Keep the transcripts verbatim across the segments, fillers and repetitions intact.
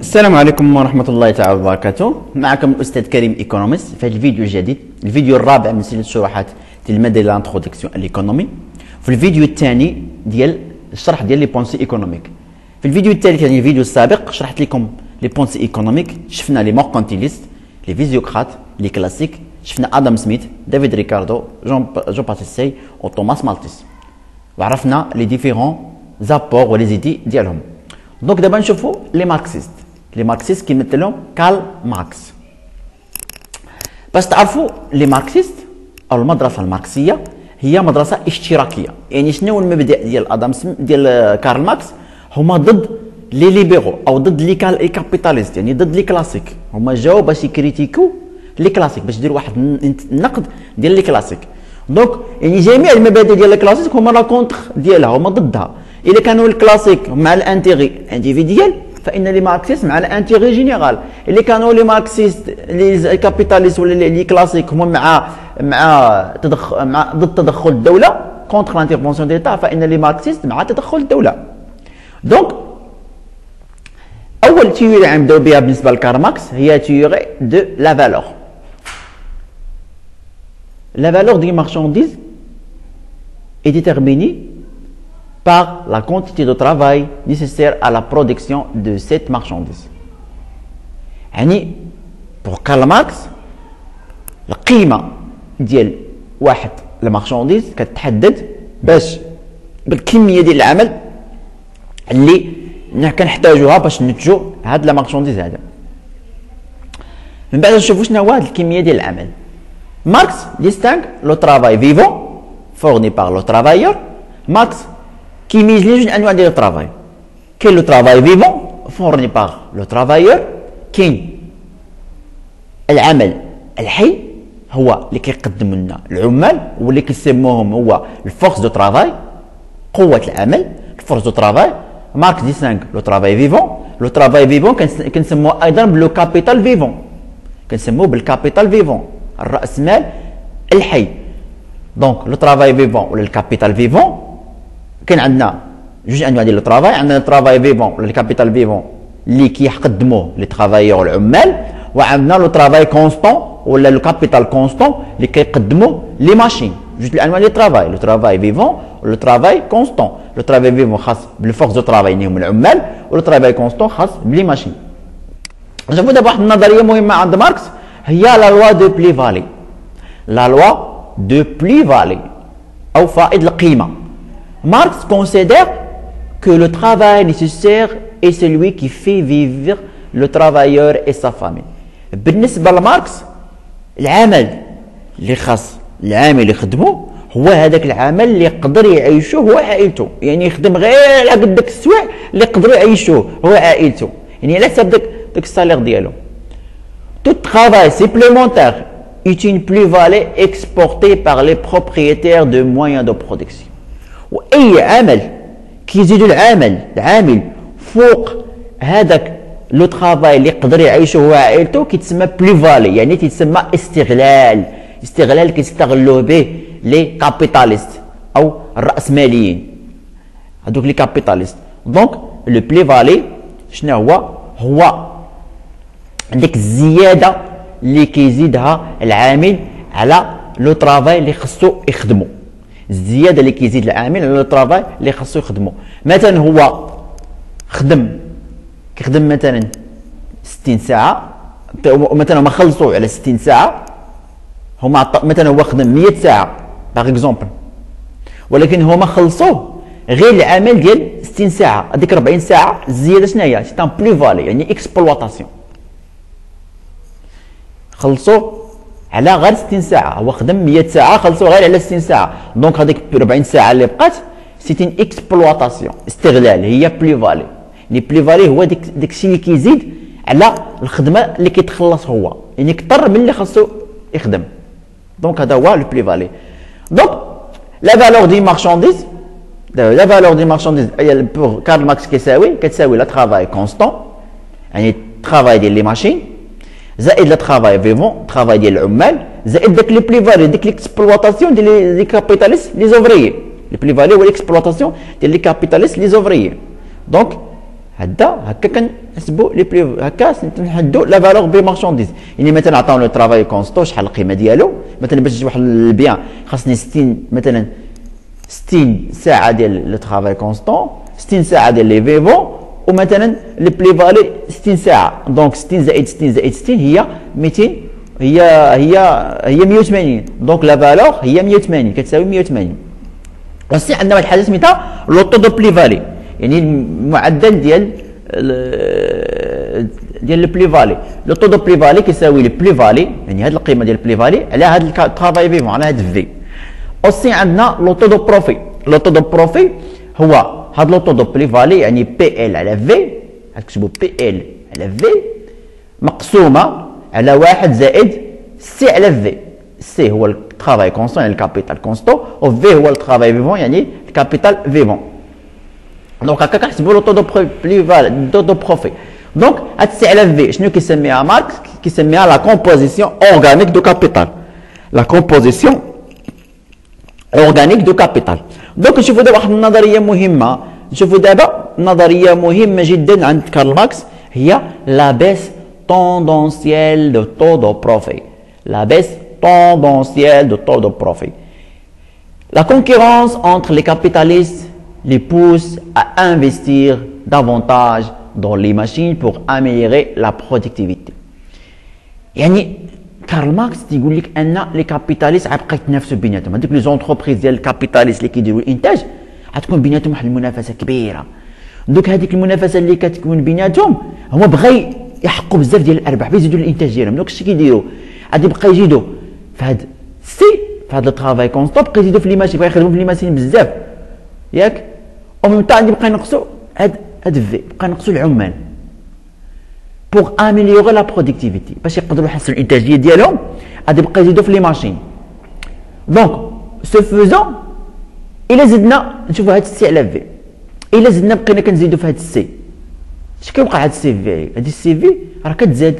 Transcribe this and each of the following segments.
السلام عليكم ورحمة الله تعالى وبركاته. معكم الأستاذ كريم ايكونوميست في هذا الفيديو الجديد، الفيديو الرابع من سلسلة شروحات ديال المادة ديال لانتروداكسيون ليكونومي. في الفيديو الثاني ديال الشرح ديال لي بونسي ايكونوميك. في الفيديو الثالث يعني الفيديو السابق شرحت لكم لي بونسي ايكونوميك، شفنا لي موركانتيليست، لي فيزيوقراط، لي كلاسيك، شفنا ادم سميث، دافيد ريكاردو، جون جو باتيسي وتوماس مالتيس، وعرفنا لي ديفيرون زابور ولي زيدي ديالهم. دونك دابا نشوفوا لي ماركسيست. لي ماركسيست كيمثلهم كارل ماركس. باش تعرفوا لي ماركسيست او المدرسه الماركسيه هي مدرسه اشتراكيه. يعني شنو هو المبدا ديال ادم سميث ديال كارل ماركس؟ هما ضد لي ليبيرو او ضد لي كابيتاليست، يعني ضد لي كلاسيك. هما جاو باش يكريتيكو لي كلاسيك، باش يديروا واحد النقد ديال لي كلاسيك. دونك يعني جميع المبادئ ديال الكلاسيك هما لا كونتر ديالها، هما ضدها. الا كانوا الكلاسيك مع الانتيغي انديفيديال فان لي ماركسيست مع الانتيغي جينيرال. اللي كانوا لي ماركسيست لي كابيتاليست ولا لي كلاسيك هما مع مع تدخل مع ضد تدخل الدوله كونتر لانترفونسيون ديتا، فان لي ماركسيست مع تدخل الدوله. دونك اول تيوري غنبداو بها بالنسبه لكارل ماركس هي تيوري دو لا فالور. La valeur d'une marchandise est déterminée par la quantité de travail nécessaire à la production de cette marchandise. يعني pour Karl Marx القيمة ديال واحد المارشانديز كتحدد باش بالكمية ديال العمل اللي كنحتاجوها باش ننتجو هاد لا مارشانديز هذا. من بعد نشوفو شنو هو هاد الكمية ديال العمل. Marx distingue le travail vivant fourni par le travailleur. Marx qui mise les jeunes annuels de travail. Quel est le travail vivant fourni par le travailleur? كاين العمل الحي هو اللي كيقدم لنا العمال واللي كيسموهم هو الفورس دو ترافاي، قوة العمل، الفورس دو ترافاي. ماركس ديسtingue لو ترافاي فيفون. لو ترافاي فيفون كنسموه ايضا بلو كابيتال فيفون، كنسموه بالكابيتال فيفون، الراس مال الحي. دونك لو ترافاي فيفون ولا الكابيتال فيفون كاين عندنا جوج انواع ديال لو ترافاي. عندنا الترافاي فيفون ولا الكابيتال فيفون اللي كيقدموه لي ترافايور والعمال، وعندنا لو ترافاي كونستون ولا لو كابيتال كونستون اللي كيقدموه لي ماشين. جوج الانواع ديال الترافاي، لو ترافاي فيفون ولا ترافاي كونستون. لو ترافاي فيفون خاص بالفورس دو ترافاي اللي هما العمال، ولو ترافاي كونستون خاص بلي ماشين. شوفوا دابا واحد النظريه مهمه عند ماركس هي لا لوا دو بلي فالي. لا لوا دو بلي فالي او فائض القيمه. ماركس considère que le travail nécessaire est celui qui fait vivre le travailleur et sa famille. بالنسبه لماركس العمل اللي خاص العامل يخدمه هو هذاك العمل اللي يقدر يعيشه هو عائلته، يعني يخدم غير على قد داك السوايع اللي يقدروا يعيشوه هو عائلته، يعني على حساب داك داك السالير ديالو. Tout travail supplémentaire est une plus-value exportée par les propriétaires de moyens de production. وأي عمل كيزيد العمل العامل فوق هذاك لو ترافاي اللي يقدر يعيشه هو عائلته كيتسمى بلي-فالي، يعني كيتسمى استغلال. استغلال كيستغلوه به لي كابيتاليست أو الرأسماليين، هذوك لي كابيتاليست. دونك لو بلي-فالي شنو هو؟ هو عندك الزياده اللي كيزيدها العامل على لو ترافاي اللي خصو يخدمو. الزياده اللي كيزيد العامل على لو ترافاي اللي خصو يخدمو. مثلا هو خدم كيخدم مثلا ستين ساعه، مثلا هما خلصوا على ستين ساعه، هما مثلا هو خدم مية ساعه باغ اكزومبل، ولكن هما خلصوه غير العمل ديال ستين ساعه. هذيك أربعين ساعه الزياده شنو هي؟ سي ان بلي فالي، يعني اكسبلواتاسيون. خلصوا على غير ستين ساعه، هو خدم مية ساعه خلصوا غير على ستين ساعه. دونك هذيك أربعين ساعه اللي بقات سي ان اكسبلواتاسيون، استغلال، هي بلي فالي. لي بلي فالي هو ديك داك الشيء اللي كيزيد على الخدمه اللي كيتخلص هو، يعني كثر من اللي خاصو يخدم. دونك هذا هو لو بلي فالي. دونك لا فالور دي مارشانديز، لا فالور دي مارشانديز بور كارل ماركس كيساوي كتساوي لا ترافاي كونستون، يعني الترافاي ديال لي ماشين، زائد لا ترافاي فيفون ترافاي ديال العمال، زائد داك لي بلي فالي ديك ليكسبلواتاسيون ديال لي كابيتاليست لي زوفريي. لي بلي فالي هو ليكسبلواتاسيون ديال لي كابيتاليست لي زوفريي. دونك هدا هكا كنحسبوا لي بلي هكا نحدوا لا فالور بي مارشانديز. يعني مثلا عطاونا لو طرافاي كونستون شحال القيمه ديالو، مثلا باش واحد البيان خاصني ستين مثلا ستين ساعه ديال لو طرافاي كونستون، ستين ساعه ديال لي فيفون، ومثلا لي بلي فالي ستين ساعه، دونك ستين زائد ستين زائد ستين هي مئتين، هي هي هي مئة وثمانين، دونك لا فالور هي مئة وثمانين كتساوي مئة وثمانين. وسي عندنا واحد الحاجه سميتها لوطو دو بلي فالي، يعني المعدل ديال ديال البلي فالي. لوطو دو بلي فالي كيساوي البلي فالي، يعني هذه القيمه ديال البلي فالي على هذا الطرافاي فيفون على هذا في. اوسي عندنا لوطو دو بروفي. لوطو دو بروفي هو هذا لوطو دو بلي فالي، يعني بي ال على في، غتكتبوا بي ال على في مقسومه على واحد زائد سي على في. سي هو الطرافاي كونستون يعني الكابيتال كونستون، و في هو الطرافاي فيفون يعني الكابيتال فيفون. دونك هكا كنحسبوا لوطو دو بلي فالي دو دو بروفي. دونك هاد سي على في شنو كيسميها ماركس؟ كيسميها لا كومبوزيسيون اورغانيك دو كابيتال. لا كومبوزيسيون اورغانيك دو كابيتال. دونك نشوفوا دابا واحد النظريه مهمه، نشوفوا دابا نظريه مهمه جدا عند كارل ماركس، هي لا بيس توندونسيال دو تو دو بروفي. لا بيس tendancielle de taux de profit. La concurrence entre les capitalistes les pousse à investir davantage dans les machines pour améliorer la productivité. يعني كارل ماركس تيقول لك ان لي كابيتاليست غيبقاو يتنافسوا بيناتهم، هذوك لي زونتربريز ديال الكابيتاليست اللي كيديروا الانتاج غتكون بيناتهم واحد المنافسه كبيره. دوك هذيك المنافسه اللي كتكون بيناتهم هما بغاو يحققوا بزاف ديال الارباح بيزيدوا الانتاج ديالهم. دوك الشيء كيديروا غادي يبقى يزيدوا في هاد سي في هاد الطرافاي كونستون، بقى يزيدوا في لي ماشين، بقى يخدموا في لي ماشين بزاف ياك، او ميم طون غادي يبقى ينقصوا هاد هاد في، بقى ينقصوا العمال بوغ اميليوري لا برودكتيفيتي باش يقدروا يحسنوا الانتاجيه ديالهم، غادي يبقى يزيدوا في لي ماشين. دونك سو فوزون الا زدنا نشوفوا هاد السي على في، الا زدنا بقينا كنزيدوا في هاد السي، اش كيوقع هاد السي في؟ هاد السي في راه كتزاد.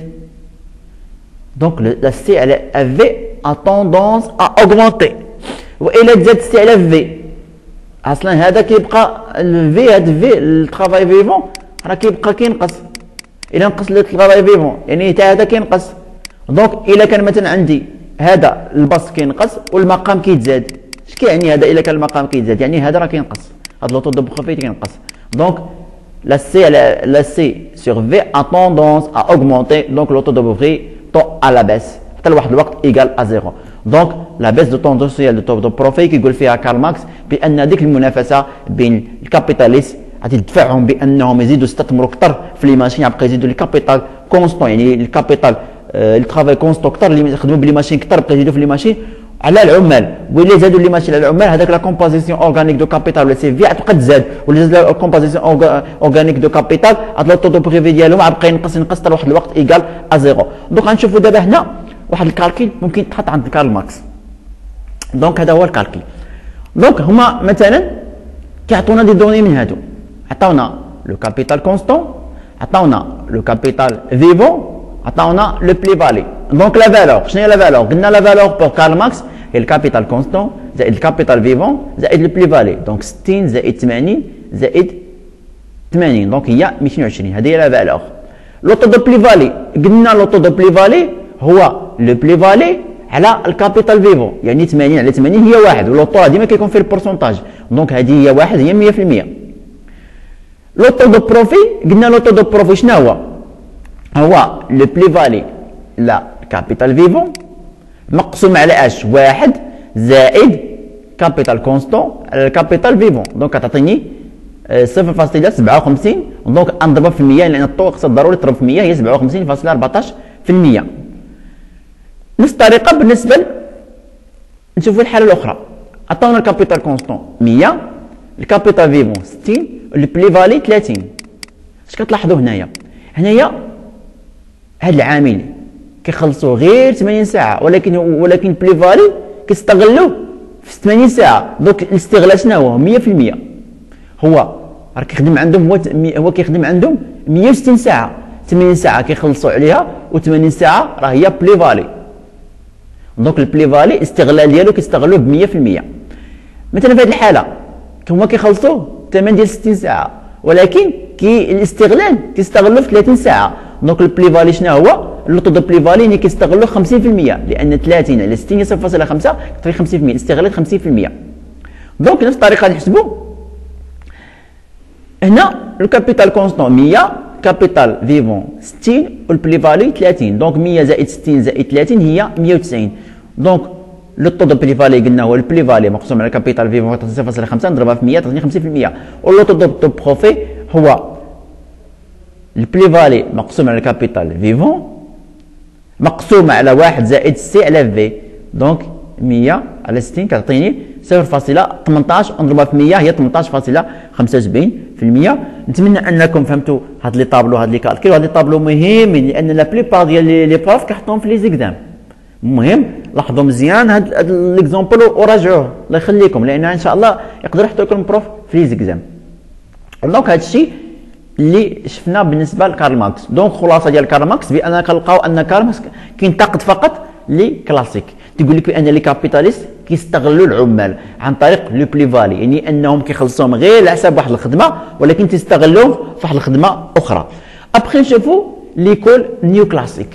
دونك لا سي على في a tendance à augmenter. وإلا تزاد سي على في اصلا هذا كيبقى الفي، هذا في الطرافاي فيفون راه كيبقى كينقص. الا نقص الطرافاي فيفون يعني حتى هذا كينقص. دونك الا كان مثلا عندي هذا البسط كينقص والمقام كيتزاد، اش كيعني هذا؟ الا كان المقام كيتزاد يعني هذا راه كينقص، هذا لوطو دو بروفيت كينقص. دونك la C, la C sur V a tendance à augmenter, donc l'auto de profit tend à la baisse. حتى لواحد الوقت ايكال ا زيرو. دونك لا بيس دو توندونسيال دو تو دو بروفي كيقول فيها كارل ماركس بان ديك المنافسه بين الكابيتاليست غادي تدفعهم بانهم يزيدوا يستثمروا اكثر في لي ماشين، يبقى يزيدوا لي كابيتال كونستون، يعني الكابيتال الترافاي كونستون اكثر اللي يخدموا بلي ماشين اكثر، بقى يزيدوا في لي ماشين على العمال. واللي زادوا لي ماشين على العمال هذاك لا كومبوزيسيون اورغانيك دو كابيتال ولا سي في غتبقى تزاد، واللي زاد لا كومبوزيسيون اورغانيك دو كابيتال هاد لو تو دو بريفي ديالهم غيبقى ينقص ينقص حتى لواحد الوقت ايكال ا زيرو. دونك غنشوفوا دابا هنا واحد الكالكيل ممكن يتحط عند كارل ماركس. دونك هذا هو الكالكيل. دونك هما مثلا كيعطونا دي دوني من هادو، عطاونا لو كابيتال كونستون، عطاونا لو كابيتال فيفون، عطاونا لو بلي فالي. دونك لا فالور شنو هي لا فالور؟ قلنا لا فالور بور كارل ماركس هي الكابيتال كونستون زائد الكابيتال فيفون زائد لو بلي فالي، دونك ستين زائد ثمانين زائد ثمانين، دونك هي مئتين وعشرين. هذه هي لا فالور. لوطو دو بلي فالي قلنا لوطو دو بلي فالي هو لو بلي فالي على الكابيتال فيفون، يعني ثمانين على ثمانين هي واحد، ولوطو ديما كيكون فيه البورسونتاج، دونك هذه هي واحد هي مئة في المئة. لوطو دو بروفي قلنا لوطو دو بروفي شنو هو؟ هو لو بلي فالي لا كابيتال فيفون مقسوم على اش؟ واحد زائد كابيتال كونستون على الكابيتال فيفون، دونك كتعطيني صفر فاصلة سبعة وخمسين، دونك نضربها في المية لان الطو خصها ضروري تضرب في مية هي سبعة وخمسين فاصلة أربعطاش في المية. نفس الطريقه بالنسبه نشوفوا الحاله الاخرى، عطاونا الكابيتال كونستون مية، الكابيتال فيفون ستين، البلي فالي ثلاثين. اش كتلاحظوا هنايا؟ هنايا هاد العامل كيخلصوا غير ثمانين ساعه، ولكن ولكن البلي فالي كيستغلوه في ثمانين ساعه، دونك الاستغلال شنو هو؟ مية في المية. هو راه كيخدم عندهم هو هو كيخدم عندهم مية وستين ساعه، ثمانين ساعه كيخلصوا عليها و80 ساعه راه هي بلي فالي. دونك البلي فالي الاستغلال ديالو كيستغلوه ب مية في المية. مثلا في هذه الحاله هما كيخلصوا الثمن ديال ستين ساعه، ولكن كي الاستغلال كيستغلوا في ثلاثين ساعه. دونك البلي فالي شنو هو؟ اللوطو دو بلي فالي اللي كيستغلوا خمسين بالمئة، لان ثلاثين على ستين هي صفر فاصلة خمسة كتعطي خمسين بالمئة، الاستغلال خمسين بالمئة. دونك نفس الطريقه نحسبوا هنا الكابيتال كونستون مية، كابيتال فيفون ستين والبلي فالي ثلاثين. دونك مية زائد ستين زائد ثلاثين هي مية وتسعين. دونك لو طو دو بلي فالي قلنا هو البلي فالي مقسوم على كابيتال فيفون تعطي صفر فاصلة خمسة نضربها في مية تعطيني خمسين بالمئة. واللو طو دو بروفي هو البلي فالي مقسوم على كابيتال فيفون مقسوم على واحد زائد سي على في. دونك مية على ستين كتعطيني صفر فاصلة ثمنطاش نضربها في مية هي ثمنطاش فاصلة خمسة وسبعين بالمئة. نتمنى انكم فهمتوا هاد لي طابلو هاد لي كالكيل، وهاد لي طابلو مهمين لان لا بليبار ديال لي بروف كيحطوهم في لي زيكزام. المهم لاحظوا مزيان هاد ليكزومبل وراجعوه الله يخليكم، لان ان شاء الله يقدر يحطوا لكم بروف في لي زيكزام. دونك هاد الشيء اللي شفنا بالنسبه لكارل ماركس. دونك خلاصه ديال كارل ماركس بان كنلقاو ان كارل ماركس كينتقد فقط لي كلاسيك، تيقول لك بان لي كابيتاليست كيستغلوا العمال عن طريق لو بلي فالي، يعني انهم كيخلصوهم غير على حساب واحد الخدمه ولكن تيستغلوهم في واحد الخدمه اخرى. ابخي نشوفوا ليكول نيو كلاسيك.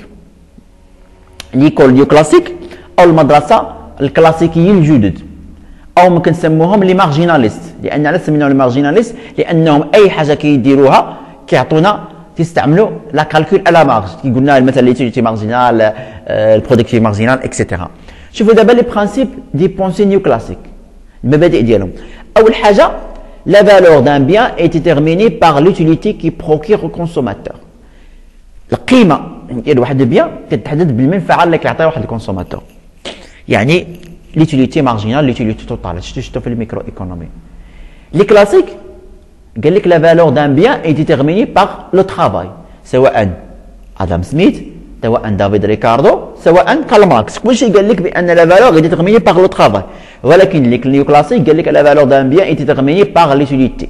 ليكول نيو كلاسيك او المدرسه الكلاسيكيين الجدد، او ممكن نسموهم لي مارجيناليست. لان علاش سميناهم لي مارجيناليست؟ لانهم اي حاجه كيديروها كيعطونا تستعملوا لا كالكول على مارج، كي قلنا مثلا ليتيليتي مارجينال البرودكتيف مارجينال اكسيتيرا. شوفوا دابا لي برانسيب دي بونسي نيو كلاسيك، المبادئ ديالهم. اول حاجه لا فالور دان بيان اي ديتيرميني باغ لوتيليتي كي بروكير او كونسوماتور. القيمه ديال واحد البيان كتحدد بالمنفعه اللي كيعطيها واحد الكونسوماتور. يعني لوتيليتي مارجينال لوتيليتي توتال، شفتوا شفتوا في الميكرو ايكونومي. لي كلاسيك قال لك لا فالور دان بيان اي ديتيرميني باغ لو ترافاي، سواء ادم سميث سواء دافيد ريكاردو سواء كارل ماركس، كلشي قال لك بان لا فالور اي ديتيرميني باغ لو ترافاي. ولكن لي نيو كلاسيك قال لك لا فالور دان بيان اي ديتيرميني باغ لوتيليتي.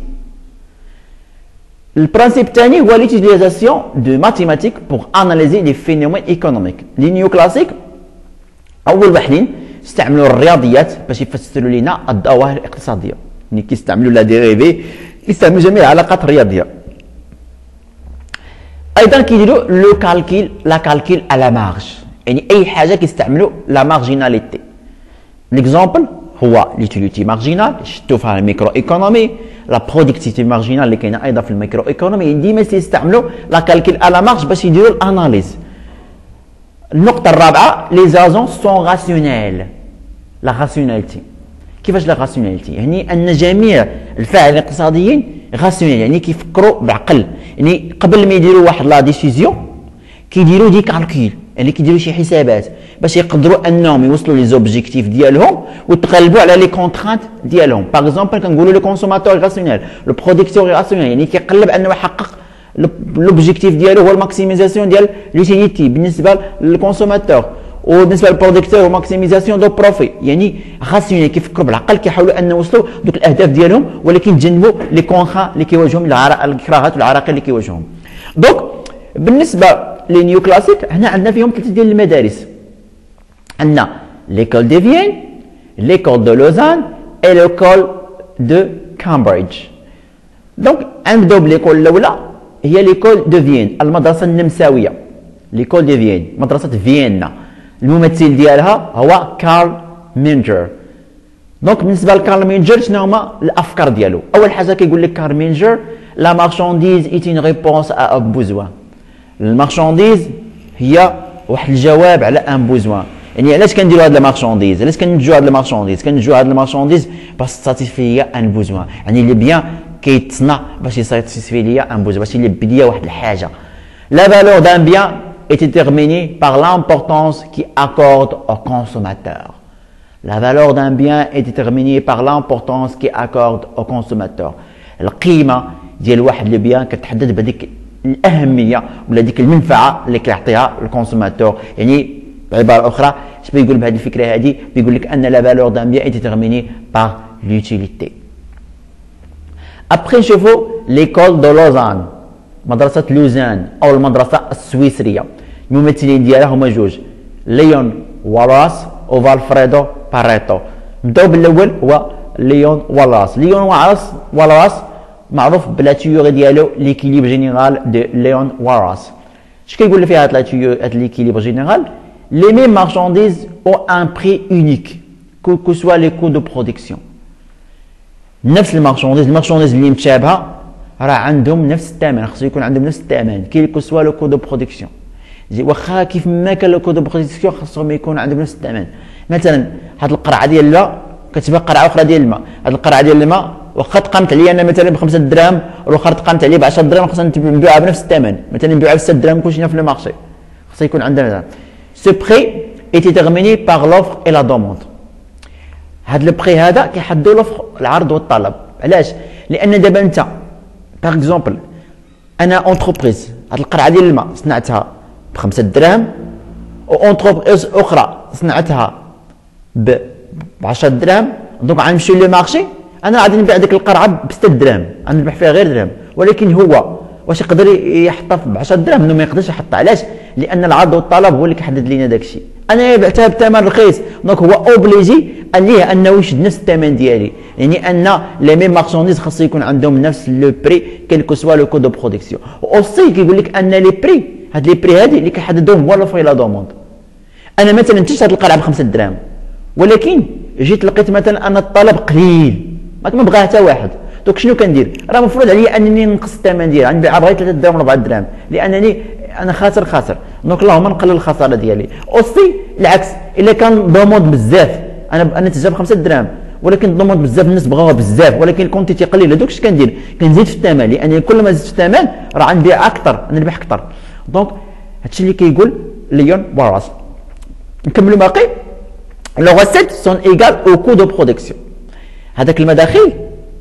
البرانسيب الثاني هو ليتيليزاسيون دو ماتيماتيك بور اناليزي لي فينومين ايكونوميك. لي نيو كلاسيك اول وحدين استعملوا الرياضيات باش يفسروا لنا الظواهر الاقتصاديه، يعني كيستعملوا لا ديريفي، كيستعملوا جميع العلاقات الرياضيه. ايضا كيديروا لو كالكيل لا كالكيل على مارج، يعني اي حاجه كيستعملوا لا مارجيناليتي. ليكزومبل هو ليتيليتي مارجينال شفتوا فيها الميكرو ايكونومي، لا برودكتيفيتي مارجينال اللي كاينه ايضا في الميكرو ايكونومي. ديما تيستعملوا لا كالكيل على مارج باش يديروا الاناليز. النقطه الرابعه لي زازون سون راسيونيل. لا راسيوناليتي كيفاش لا راسيوناليتي؟ يعني ان جميع الفاعلين الاقتصاديين راسيونيل، يعني كيفكروا بعقل، يعني قبل ما يديروا واحد لا ديسيزيون كيديروا دي كالكيل، يعني كيديروا شي حسابات باش يقدروا انهم يوصلوا لي زوبجيكتيف ديالهم ويتغلبوا على لي كونترانت ديالهم. باغ اكزومبل كنقولوا لو كونسوماتور راسيونيل، لو بروديكتور راسيونيل، يعني كيقلب انه يحقق لوبجيكتيف ديالو هو الماكسيميزاسيون ديال لوتيليتي بالنسبه للكونسوماتور، وبالنسبه للبروديكتور ماكسيميزاسيون دو بروفي. يعني راسيونيل كيفكروا بالعقل، كيحاولوا ان يوصلوا دوك الاهداف ديالهم ولكن تجنبوا لي كونترا اللي كيواجههم، الكراهات والعراقيل اللي كيواجههم. دونك بالنسبه لي نيو كلاسيك هنا عندنا فيهم ثلاثه ديال المدارس. عندنا ليكول دي فيين، ليكول دو لوزان اي ليكول دو كامبريدج. دونك غنبداو بليكول الاولى هي ليكول دو فيين، المدرسه النمساويه. ليكول دو فيين مدرسه فيينا، الممثل ديالها هو كارل مينجر. دونك بالنسبه لكارل مينجر شنو هما الافكار ديالو؟ اول حاجه كيقول لك كارل مينجر لا مارشانديز ايت اون ريبونس ا ان بوزوان. المارشانديز هي واحد الجواب على ان بوزوان. يعني علاش كنديروا هاد المارشانديز؟ علاش كننتجوا هاد المارشانديز؟ كننتجوا هاد المارشانديز باش ساتيسفي ليا ان بوزوان، يعني اللي بيان كيتصنع باش يساتيسفي ليا ان بوزوان، باش يلبي ليا واحد الحاجه. لا فالور دان بيان est déterminée par l'importance qui accorde au consommateur. La valeur d'un bien est déterminée par l'importance qui accorde au consommateur. القيمة ديال واحد البيان كتحدد بهذيك الأهمية ولا ديك المنفعة اللي كيعطيها الكونسوماتور. يعني بعبارة أخرى اش بيقول بهذه الفكرة هذه؟ بيقول لك أن la valeur d'un bien est déterminée par l'utilité. Après نشوفوا l'école de Lausanne، مدرسة لوزان أو المدرسة السويسرية. الممثلين ديالها هما جوج، ليون والاس وفالفريدو باريتو. نبداو بالاول هو ليون والاس. ليون والاس والاس معروف بلا تيوري ديالو ليكيليبر جينيرال دو ليون واراس. اش كيقول فيها هاد لا تيوري هاد ليكيليبر جينيرال؟ لي ميم مارشانديز او ان بري اونيك كو كو سوا لي كو دو برودكسيون. نفس المارشانديز المارشانديز اللي متشابهه راه عندهم نفس الثمن، خصو يكون عندهم نفس الثمن كي كو سوا لو كو دو برودكسيون. واخا كيف ما كان لو كو دو برودكسيون خصهم يكون عندهم نفس الثمن. مثلا هاد القرعه ديال الماء كتبقى قرعه اخرى ديال الماء، هاد القرعه ديال الماء واخا تقامت عليا انا مثلا بخمسة دراهم والاخر تقامت عليا ب عشرة دراهم خصنا نبيعها بنفس الثمن، مثلا نبيعها ب ستة دراهم كلشي في المارشي. خص يكون عندنا سو بري اي ديتيرميني باغ لوفر اي لا دوموند. هاد لو بري هذا كيحددوا لوفر العرض والطلب. علاش؟ لان دابا انت باغ اكزومبل انا اونتربريز هاد القرعه ديال الماء صنعتها بخمسة دراهم وانتربريز اخرى صنعتها ب عشرة دراهم، دونك غنمشيو لو مارشي انا غادي نبيع ديك القرعه ب ستة دراهم، غنربح فيها غير درهم، ولكن هو واش يقدر يحطها ب عشرة دراهم؟ انه ما يقدرش يحطها. علاش؟ لان العرض والطلب هو اللي كيحدد لينا داك الشيء. انا بعتها بثمن رخيص دونك هو اوبليجي عليه انه يشد نفس الثمن ديالي، يعني ان لي ميم مارشانديز خاص يكون عندهم نفس لو بري كيل كو سوا لو كو دو برودكسيون. اوسي كيقول لك ان لي بري هاد لي بري هادي اللي كيحددوهم هو لوفر لا دوموند. انا مثلا تشري هاد القرعه ب خمسة دراهم ولكن جيت لقيت مثلا ان الطلب قليل ما بغاها حتى واحد، دونك شنو كندير؟ راه مفروض عليا انني نقص الثمن ديالها نبيعها بغير ثلاثة دراهم أربعة دراهم لانني انا خاسر خاسر، دونك اللهم نقلل الخساره ديالي. اوسي العكس الا كان دوموند بزاف انا انا تجاب خمسة دراهم ولكن دوموند بزاف الناس بغاوها بزاف ولكن الكونتيتي قليله، دوك اش كندير؟ كنزيد في الثمن لان كل ما زدت في الثمن راه غنبيع اكثر نربح اكثر. دونك هادشي اللي كيقول ليون واراس. نكملوا باقي. لو ريسيت سون ايغال او كو دو برودكسيون. هذاك المداخيل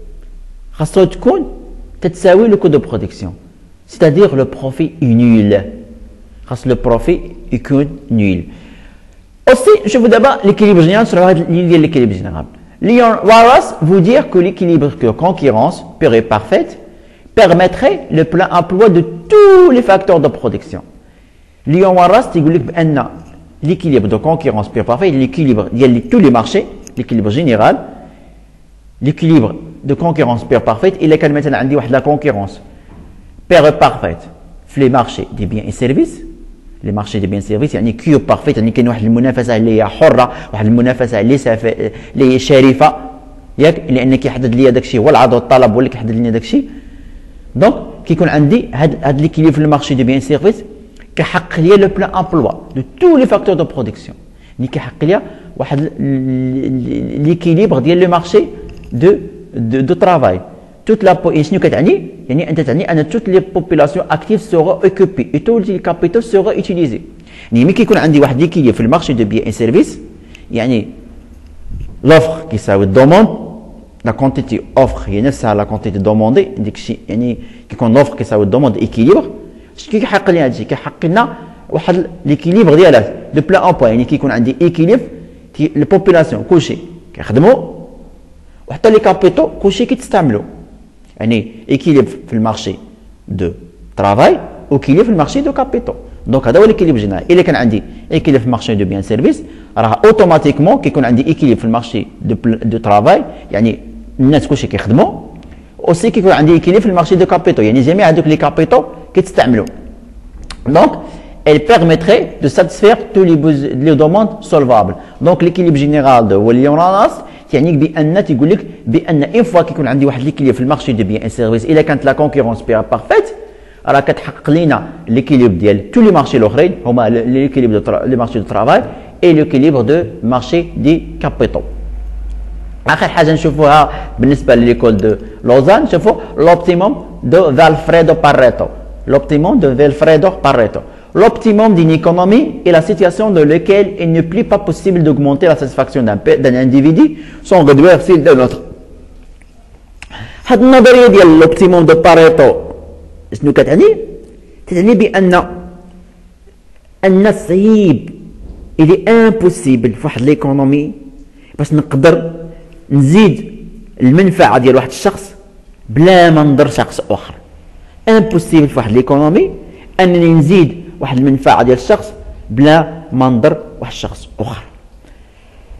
خاصو تكون تتساوي لو كو دو برودكسيون، c'est-à-dire le profit est nul. خاص لو بروفي يكون نيل. اوسي نشوفوا دابا ليكيليبر جينيرال sur هاد اللي ديال ليكيليبر جينيرال. Leon Warras veut dire que l'équilibre de concurrence pure et parfaite permettrait le plein emploi de tous les facteurs de production. Leon Warras تيقول لك بان l'équilibre de concurrence pure et parfaite, l'équilibre ديال tous les marchés, l'équilibre général, l'équilibre de concurrence pure et parfaite, الا كان مثلا عندي واحد لا كونكورونس pure et parfaite في لي مارشي دي بيان اي سيرفيس. لي مارشي دي بيان سيرفيس يعني كيو بارفيت، يعني كاين واحد المنافسه اللي هي حره، واحد المنافسه اللي سافه اللي هي شريفه ياك، لان كيحدد لي داك الشيء هو العرض والطلب هو اللي كيحدد لنا داك الشيء. دونك كيكون عندي هاد هاد ليكيليبر في المارشي دي بيان سيرفيس كيحقق لي لو بلان امبلوا دو تو لي فاكتور دو برودكسيون، اللي كيحقق لي واحد ليكيليبر ديال لو مارشي دو دو ترافاي. toute la شنو كتعني؟ يعني انت تعني ان toutes les populations actives seront occupées et tous les capitaux seront utilisés. يعني ملي كيكون عندي واحد ليكيليبر في المارشي دو بيان اي سيرفيس يعني لوفر كيساوي الدوموند، لا كونتيتي اوفر هي نفسها لا كونتيتي دوموندي، ديك الشيء يعني كيكون لوفر كيساوي الدوموند ايكيليبر. شنو كيحقق لنا هادشي؟ كيحقق لنا واحد ليكيليبر ديالها دو بلان امبوا، يعني كيكون عندي ايكيليبر البوبولاسيون كلشي كيخدموا وحتى لي كابيتو كلشي كيتستعملوا، يعني ايكيليبر في المارشي دو ترافاي وكيليبر في المارشي دو كابيتو. دونك هذا هو ليكيليبر جينيرال. الا كان عندي ايكيليبر في المارشي دو بيان سيرفيس راه اوتوماتيكمون كيكون عندي ايكيليبر في المارشي دو دو ترافاي، يعني الناس كلشي كيخدموا، اوسي كيكون عندي ايكيليبر في المارشي دو كابيتو، يعني جميع هذوك لي كابيتو كيتستعملوا. دونك elle permettrait de satisfaire tous les, les demandes solvables. Donc l'équilibre général de Leon Warras يعني بان تيقول لك بان ان فوا كيكون عندي واحد ليكيليبر في المارشي دو بيان ان سيرفيس، الا كانت لا كونكورونس بيان بارفيت راه كتحقق لينا ليكيليبر ديال تو لي مارشي الاخرين هما ليكيليبر دو لي مارشي دو ترافاي اي ليكيليبر دو مارشي دي كابيتو. اخر حاجه نشوفوها بالنسبه لليكول دو لوزان، شوفوا l'optimum de Vilfredo Pareto. L'optimum de Vilfredo Pareto. L'optimum d'une économie est la situation dans laquelle il n'est plus pas possible d'augmenter la satisfaction d'un individu sans réduire celle d'un autre. هاد النظريه ديال l'optimum de Pareto شنو كتعني؟ تعني بان ان صعيب الي امبوسيبل في واحد ليكونومي باش نقدر نزيد المنفعه ديال واحد الشخص بلا ما نضر شخص اخر. امبوسيبل في واحد ليكونومي انني نزيد واحد المنفعه ديال الشخص بلا ما نضر واحد الشخص اخر.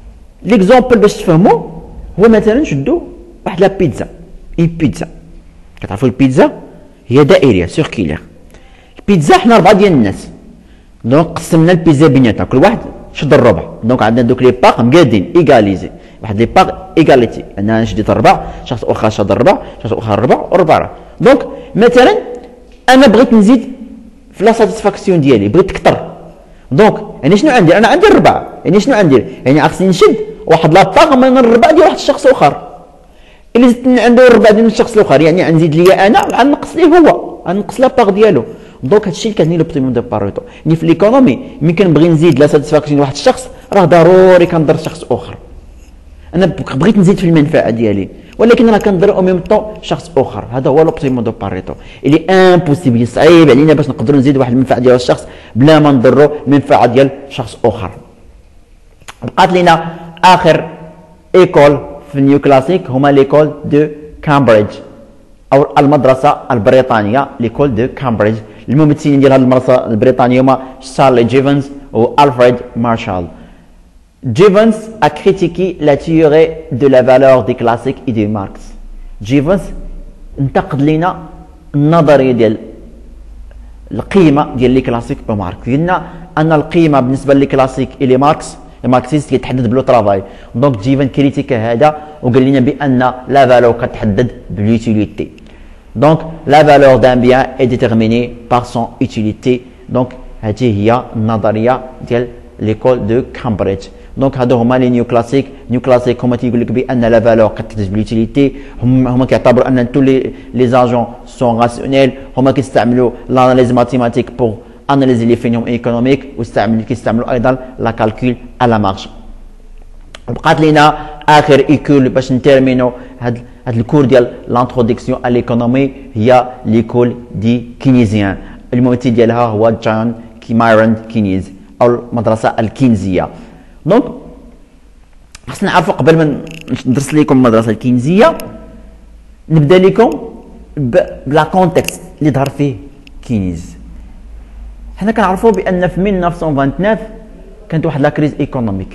ليكزومبل باش تفهموا هو مثلا نشدو واحد لا بيتزا، اي بيتزا كتعرفوا البيتزا هي دائريه سيركيلير. البيتزا حنا ربعه ديال الناس، دونك قسمنا البيتزا بيناتنا، كل واحد شد الربع، دونك عندنا دوك لي باغ مقادين ايغاليزي، واحد لي باغ ايغاليتي، انا شديت الربع، شخص اخر شد الربع، شخص اخر الربع وربع. دونك مثلا انا بغيت نزيد في لا ساتيسفاكسيون ديالي، بغيت كثر، دونك يعني شنو عندي؟ انا عندي الربع، يعني شنو عندي؟ يعني خصني نشد واحد لا باغ من الربع ديال واحد الشخص اخر. الا زدت عنده الربع ديال الشخص الاخر يعني غنزيد ليا انا غنقص ليه هو، غنقص لا باغ ديالو. دونك هادشي اللي كان لوبتيموم دو باريتو. يعني في ليكونومي ملي كنبغي نزيد لا ساتيسفاكسيون لواحد الشخص راه ضروري كنضر شخص اخر. انا بغيت نزيد في المنفعه ديالي ولكن راه كنضر او ميم طون شخص اخر، هذا هو لوبتيموم دو باريتو. اللي امبوسيبل صعيب علينا باش نقدروا نزيدوا واحد المنفعه ديال الشخص بلا ما نضروا المنفعه ديال شخص اخر. بقات لينا اخر ايكول في النيو كلاسيك هما ليكول دو كامبريدج او المدرسه البريطانيه، ليكول دو كامبريدج. الممثلين ديال هذه المدرسه البريطانيه هما شارلي جيفنز والفريد مارشال. Jevons a critiqué la théorie de la valeur des classiques et de Marx. Jevons انتقد لنا النظريه ديال القيمه ديال لي كلاسيك وماركس. قلنا ان القيمه بالنسبه لي كلاسيك الى ماركس الماركسيست كيتحدد بلو ترافاي. دونك جيفن كريتيكا هذا وقال لنا بان لا فالور كتحدد بلوتيليتي. دونك لا فالور دان بيان اي ديتيرميني بار سون يوتيليتي. دونك هذه هي النظريه ديال ليكول دو كامبريدج. دونك هادو هما لي نيو كلاسيك. نيو كلاسيك هما تيقول لك بان لا فالور كتحدد بلوتيليتي، هما هما كيعتبروا ان تو لي لي زاجون سون راسيونيل، هما كيستعملوا لاناليز ماتيماتيك بور اناليزي لي فينوم ايكونوميك، واستعملوا كيستعملوا ايضا لا كالكول على مارش. بقات لينا اخر ايكول باش نتيرمينو هاد هاد الكور ديال لانتروداكسيون ا ليكونومي هي ليكول دي كينيزيان. الممثل ديالها هو جون كيمايرون كينيز او المدرسه الكينزيه. دونك خصنا نعرفوا قبل ما ندرس لكم المدرسه الكينزيه نبدا لكم بلا كونتكست اللي ظهر فيه كينيز. حنا كنعرفوا بان في ألف وتسعمائة وثمانية وعشرين كانت واحد لا كريز ايكونوميك.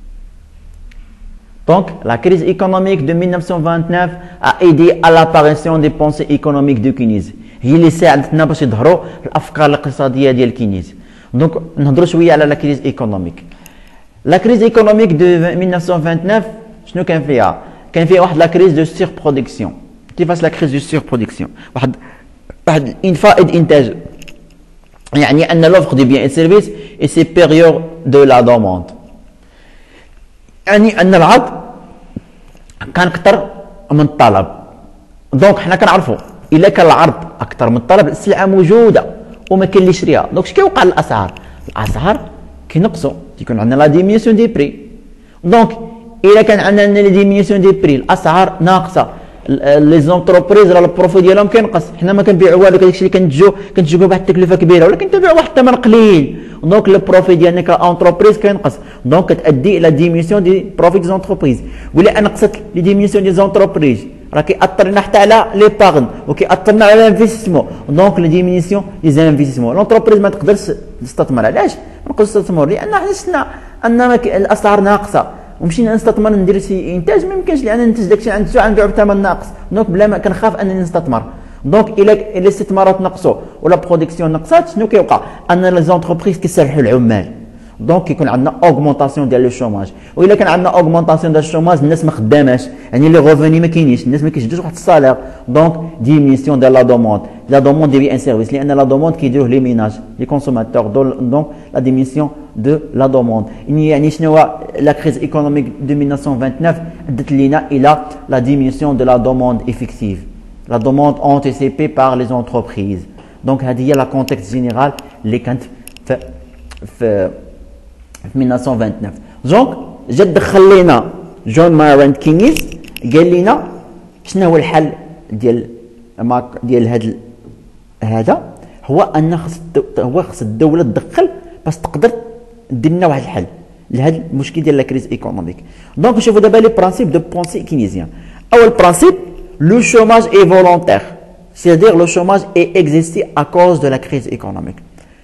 دونك لا كريز ايكونوميك دو ألف وتسعمائة وثمانية وعشرين a aidé à l'apparition des pensées économiques de كينيز، هي اللي ساعدتنا باش يظهروا الافكار الاقتصاديه ديال كينيز. دونك نهضروا شويه على لا كريز ايكونوميك. لا كريز ايكونوميك دو ألف وتسعمائة وثمانية وعشرين شنو كان فيها؟ كان فيها واحد لا كريز دو سير برودكسيون. كيفاش لا كريز دو سير برودكسيون؟ واحد واحد فائض انتاج، يعني ان لوفر دي بيان اي سيرفيس اي سيبيريور دو لا دوموند، يعني ان العرض كان اكثر من الطلب. دونك حنا كنعرفوا الا كان العرض اكثر من الطلب السلعه موجوده وما كاين اللي يشريها، دونك اش كيوقع للاسعار؟ الاسعار كينقصوا، تيكون عندنا لا ديمينيسيون دي بري. دونك الا كان عندنا لا ديمينيسيون دي بري الاسعار ناقصه، لي زونتربريز راه البروفي ديالهم كينقص، حنا ما كنبيعوا والو، داكشي اللي كنتجو كنتجو بواحد التكلفه كبيره ولا كنتبيعوا واحد الثمن قليل، دونك البروفي ديالنا كاونتربريز كينقص، دونك كتادي الى ديمينيسيون دي بروفي دي زونتربريز. ولا نقصت لي ديمينيسيون دي زونتربريز راه كيأثر لنا حتى على لي باغن وكيأثر لنا على الانفستيسمون، دونك لي ديمينيسيون دي زانفستيسمون. لونتربريز ما تقدرش تستثمر، علاش؟ ما نقدرش تستثمر لان حنا شفنا ان الاسعار ناقصه ومشينا نستثمر ندير شي انتاج ما يمكنش، لان ننتج داكشي عند السوق غنبيعو بثمن ناقص، دونك بلا ما كنخاف انني نستثمر. دونك الا الا الاستثمارات نقصوا ولا برودكسيون نقصات شنو كيوقع؟ ان لي زونتربريز كيسرحوا العمال، دونك كيكون عندنا اوغمونطاسيون ديال لو شوماج. والا كان عندنا اوغمونطاسيون ديال الشوماج الناس ما خداماش، يعني لي غوفوني ما كاينينش، الناس ما كيشدوش واحد الصالير، دونك ديمينيسيون ديال لا دوموند لا دوموند دي بيان سيرفيس، لان لا دوموند كيديروه لي ميناج لي كونسوماتور، دونك لا ديمينيسيون دو لا دوموند. يعني شنو هو لا كريز ايكونوميك دو ألف وتسعمائة وثمانية وعشرين ادت لينا الى لا ديمينيسيون دو لا دوموند افيكتيف، لا دوموند انتيسيبي بار لي زونتربريز. دونك هذه هي لا كونتكست جينيرال اللي كانت في في في ألف وتسعمائة وثمانية وعشرين. دونك جا دخل لينا جون مايرون كينيز قال لنا شنو هو الحل ديال ديال هذا هذا هو ان خص هو خص الدوله تدخل باش تقدر دير لنا واحد الحل لهذا المشكل ديال لا كريز ايكونوميك. دونك نشوفوا دابا لي برانسيب دو بونسي كينيزيان. اول برانسيب لو شوماج اي فولونتير، c'est-à-dire le chômage est existé à cause de la crise économique.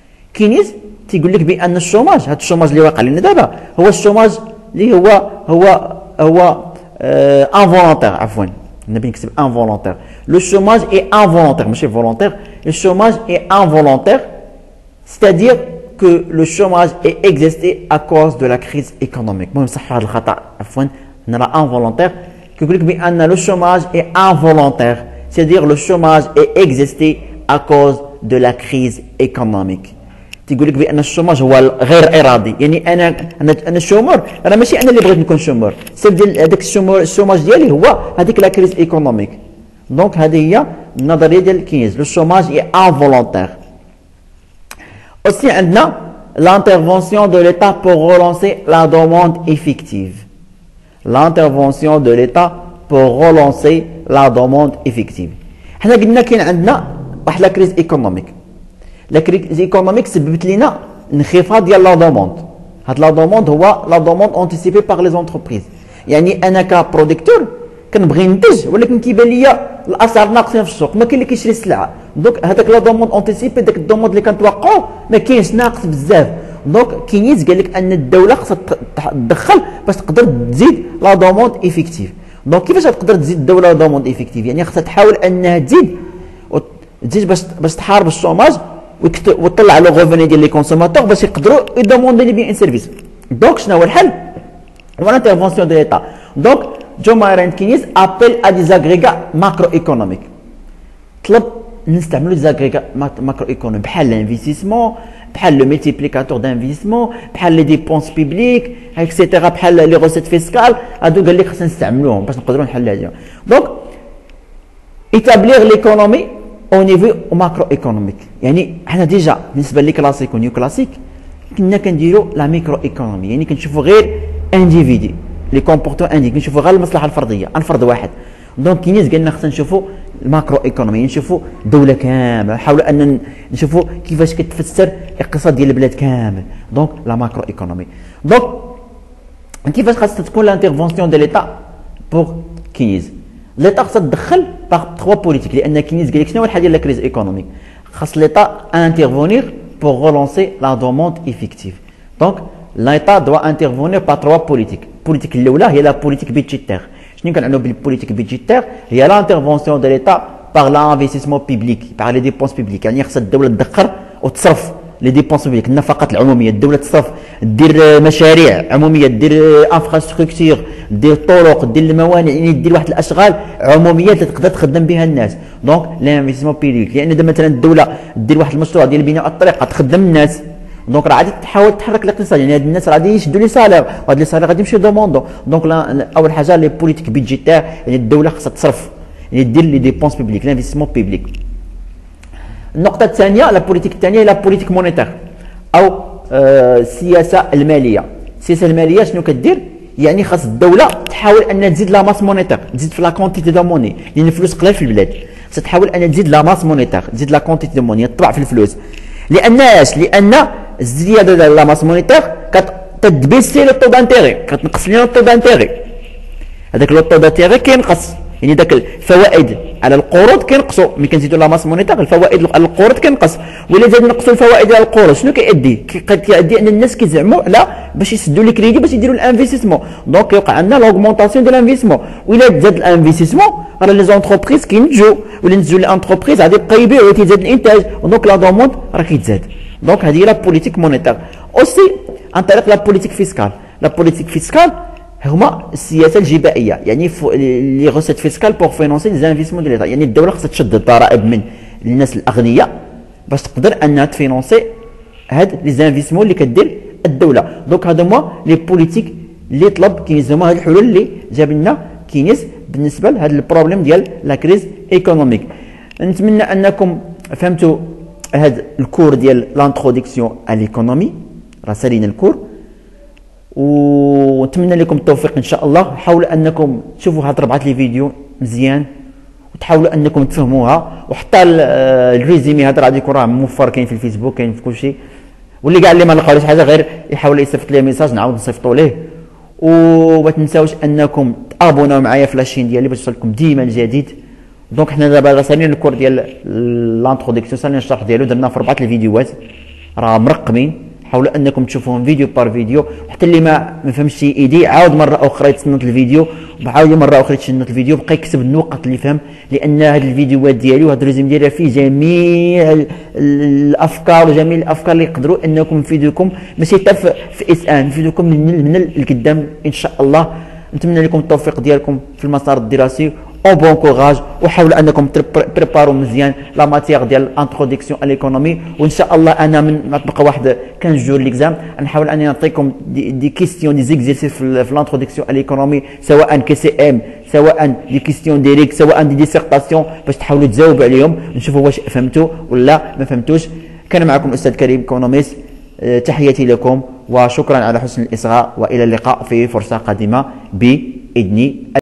كينيز تيقول لك بان الشوماج، هذا الشوماج اللي واقع لنا دابا هو الشوماج اللي هو هو هو ان فولونتير، عفوا النبي نكتب ان فولونتير. Le chômage est involontaire, monsieur volontaire. Le chômage est involontaire, c'est-à-dire que le chômage est existé à cause de la crise économique. Moi, ça fait le khata, afwan, involontaire. Que le chômage est involontaire, c'est-à-dire le chômage est existé à cause de la crise économique. تيقول لك بان الشوماج هو غير ارادي، يعني انا انا انا شومور، انا ماشي انا اللي بغيت نكون شومور، السبب ديال هذاك الشومور الشوماج ديالي هو هذيك لا كريز ايكونوميك. دونك هذه هي النظريه ديال كينز، لو شوماج اي انفولونتير. اوسي عندنا l'intervention de l'État pour relancer la demande effective. L'intervention de l'État pour relancer la demande effective. حنا قلنا كاين عندنا واحد لا كريز ايكونوميك. لا كريز ايكونوميك سببت لنا انخفاض ديال لا دوموند. هاد لا دوموند هو لا دوموند انتيسيبي باغ لي زونتربريز. يعني انا كبروديكتور كنبغي ننتج ولكن كيبان ليا الاسعار ناقصين في السوق، ما كاين اللي كيشري السلعه. دونك هذاك لا دوموند انتيسيبي، داك الدوموند اللي كنتوقعوا ما كاينش، ناقص بزاف. دونك كينيز قال لك ان الدوله خصها تدخل باش تقدر تزيد لا دوموند ايفيكتيف. دونك كيفاش تقدر تزيد الدوله لا دوموند ايفيكتيف؟ يعني خصها تحاول انها تزيد تزيد باش باش تحارب الشوماج وتطلع لو غوفوني ديال لي كونسوماتور باش يقدروا يدوموندي لي بيان ان سيرفيس. دونك شنو هو الحل؟ هو لانترفونسيون دو ليتا. دونك جو مايرين كينيز ابيل ا دي زاغريغا ماكرو ايكونوميك، طلب نستعملوا دي زاغريغا ماكرو ايكونوميك بحال الانفستيسمون، بحال لو ملتيبليكاتور دانفستيسمون، بحال لي ديبونس بيبليك اكسيتيرا، بحال لي روسيت فيسكال. هادو قال لك خصنا نستعملوهم باش نقدروا نحلوا هذه. دونك établir l'économie au niveau macro économique. يعني حنا ديجا بالنسبه لي كلاسيك ونيو كلاسيك كنا كنديروا لا ميكرو ايكونومي، يعني كنشوفوا غير انديفيدي لي كومبورتو اندي، كنشوفوا غير المصلحه الفرديه عن فرد واحد. دونك كينيز قالنا خصنا نشوفوا الماكرو ايكونومي، نشوفوا دوله كامله، نحاولوا ان نشوفوا كيفاش كتفسر الاقتصاد ديال البلاد كامل. دونك لا ماكرو ايكونومي. دونك كيفاش خاصها تكون لانترفونسيون دو ليتا بور كينيز؟ ليتا خاصها تدخل باغ تخوا بوليتيك، لان كينيز قال لك شنو هو الحل ديال لا كريز ايكونوميك؟ خاص ليتا انترفونير بور رولونسي لا دوموند ايفيكتيف. دونك ليتا دوا انترفونير باغ تخوا بوليتيك. البوليتيك الاولى هي لا بوليتيك بيدجيتير. شنو كنعنوا بالبوليتيك بيدجيتير؟ هي لانترفونسيون دو ليتا باغ لانفستيسمون بيبليك، باغ لي ديبونس بيبليك. يعني خاص الدوله تدخر وتصرف لي ديبونس بيبليك، النفقات العموميه. الدوله تصرف، دير مشاريع عموميه، دير انفراستركتور، دير طرق، دير الموانئ، يعني دير واحد الاشغال عموميه اللي تقدر تخدم بها الناس. دونك لانفستيسمون بيبليك، لان دابا مثلا الدوله دير واحد المشروع ديال بناء الطريق تخدم الناس. دونك راه غادي تحاول تحرك الاقتصاد، يعني هاد الناس راه غادي يشدوا لي سالير، وهاد لي سالير غادي يمشيو دوموندو. دونك اول حاجه لي بوليتيك بيدجيتير، يعني الدوله خاصها تصرف، يعني دير لي ديبونس بيبليك، لانفستيسمون بيبليك. النقطه الثانيه، لا بوليتيك الثانيه هي لا بوليتيك مونيتير او السياسه آه الماليه. السياسه الماليه شنو كدير؟ يعني خاص الدوله تحاول ان تزيد لا ماس مونيتير، تزيد في لا كونتيتي دو موني، لان الفلوس قلال في البلاد. خاصها تحاول ان تزيد لا ماس مونيتير، تزيد لا كونتيتي دو موني، تطبع في الفلوس. لان اش؟ لان الزياده ديال لا ماس مونيتير كتدبيسي لو طو دانتيغي، كتنقص لنا لو طو دانتيغي. هذاك لو طو دانتيغي كينقص، يعني داك الفوائد على القروض كينقصوا. ملي كنزيدوا لا ماس مونيتير الفوائد على القروض كينقص، ولا زاد نقصوا الفوائد على القروض شنو كيؤدي؟ كيؤدي ان الناس كيزعموا لا باش يسدوا لي كريدي باش يديروا الانفستيسمون. دونك كيوقع عندنا لوغمونطاسيون ديال الانفستيسمون، ولا تزاد الانفستيسمون راه لي زونتربريز كينتجوا، ولا نتجوا لي انتربريز غادي يبقى يبيع وتزاد الانتاج، ودونك لا دوموند راه كيتزاد. دونك هذه هي لا بوليتيك مونيتير. اوسي عن طريق لا بوليتيك فيسكال. لا بوليتيك فيسكال هما السياسه الجبائيه، يعني لي غوسيت فيسكال بور فينونسي لي زانفيستمون ديال ليتا. يعني الدوله خاصها تشد الضرائب من الناس الاغنياء باش تقدر انها تفينونسي هاد لي زانفيستمون اللي كدير الدوله. دونك هادو هما لي بوليتيك اللي طلب كينيز، هما هاد الحلول اللي جاب لنا كينيز بالنسبه لهاد البروبليم ديال لا كريز ايكونوميك. نتمنى انكم فهمتوا هاد الكور ديال لانتروديكسيون ا ليكونومي، راه سالينا الكور، ونتمنى لكم التوفيق ان شاء الله. حاولوا انكم تشوفوا هاد ربعه لي فيديو مزيان، وتحاولوا انكم تفهموها، وحتى الريزيمي هذا غادي يكون راه موفر، كاين في الفيسبوك، كاين في كلشي. واللي كاع اللي ما لقاوش حاجه غير يحاول يصيفط لي ميساج نعاود نصيفطوا ليه. وما تنساوش انكم تابوناو معايا في لاشين ديالي باش يوصلكم ديما الجديد. دونك حنا دابا سالين الكور ديال لانتروديكسيون، سالين الشرح ديالو، درنا في ربعه الفيديوهات راه مرقمين. حاولوا انكم تشوفوهم فيديو بار فيديو، حتى اللي ما ما فهمش شي ايدي عاود مره اخرى يتصنت الفيديو وعاود مره اخرى تشنط الفيديو بقى يكتب النقط اللي فهم، لان هاد الفيديوهات ديالي وهاد الريزوم ديالي فيه جميع الافكار وجميع الافكار اللي يقدروا انكم يفيدوكم، ماشي حتى في اس ان يفيدوكم من من القدام ان شاء الله. نتمنى لكم التوفيق ديالكم في المسار الدراسي اون بون كوراج، وحاولوا انكم بريبارو مزيان لا ماتيير ديال انتروداكسيون ا ليكونومي، وان شاء الله انا من ما تبقى واحد خمسة جور ليكزام نحاول اني نعطيكم دي, دي كيستيون دي زيكزيرسيس في, في الانتروداكسيون ا ليكونومي، سواء كي سي ام سواء دي كيستيون ديريكت سواء دي ديسيرتاسيون، باش تحاولوا تجاوبوا عليهم نشوفوا واش فهمتوا ولا ما فهمتوش. كان معكم الاستاذ كريم كونوميس، تحياتي لكم وشكرا على حسن الاصغاء، والى اللقاء في فرصه قادمه باذن